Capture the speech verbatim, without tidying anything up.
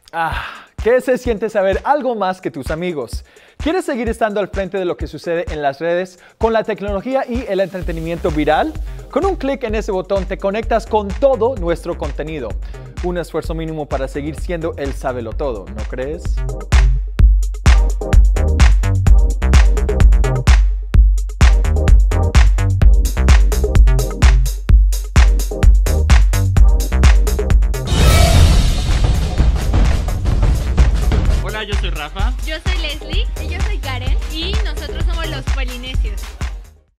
Ah, ¿qué se siente saber algo más que tus amigos? ¿Quieres seguir estando al frente de lo que sucede en las redes con la tecnología y el entretenimiento viral? Con un clic en ese botón te conectas con todo nuestro contenido. Un esfuerzo mínimo para seguir siendo el sábelo todo, ¿no crees?